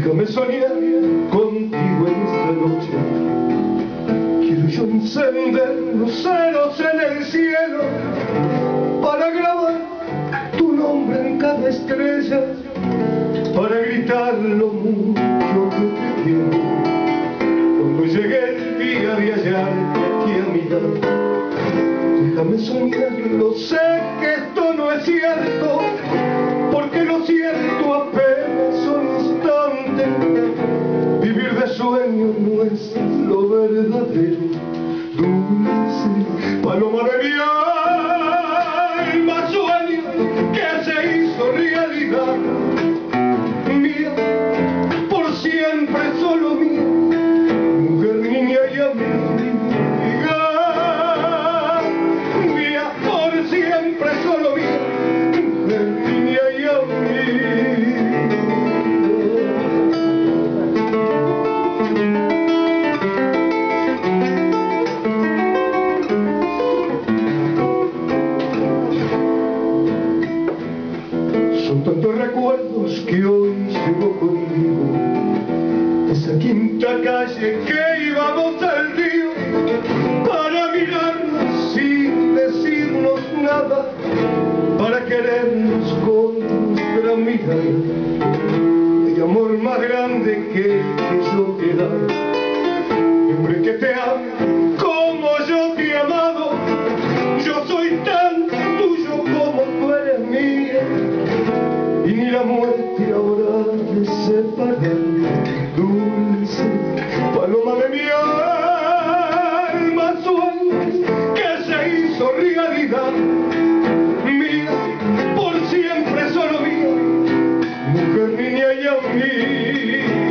Déjame soñar contigo en esta noche. Quiero yo encender luceros en el cielo para grabar tu nombre en cada estrella, para gritar lo mucho que te quiero. Cuando llegue el día de hallarte aquí a mi lado, déjame soñarlo, sé que esto no es cierto, porque lo cierto apenas son instantes. Vivir de sueño no es lo verdadero. Dulce paloma de mi alma, sueño que se hizo realidad. Mía, por siempre solo mía, mujer, niña y amiga. Mía, por siempre solo mía, mujer, niña y amiga. Son tantos recuerdos que hoy llevo conmigo, esa quinta calle que íbamos al río para mirarnos sin decirnos nada, para querernos con nuestra mirada. Hay amor más grande que yo te he dado, hombre, que te ame como yo te he amado. Yo soy tan tuyo como tú eres mía, y ni la muerte habrá de separar. Dulce paloma de mi alma, sueño que se hizo realidad. Mía, por siempre solo mía, mujer, niña y amiga.